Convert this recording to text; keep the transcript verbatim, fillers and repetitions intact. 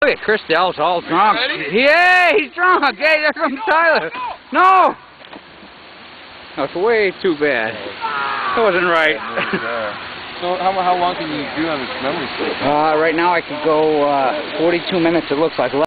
Look at Chris Dell's all drunk. Yeah, he's drunk. Hey, there comes Tyler. No! That's way too bad. That wasn't right. So how, how long can you do on this memory stick? Uh, right now I could go uh, forty-two minutes, it looks like.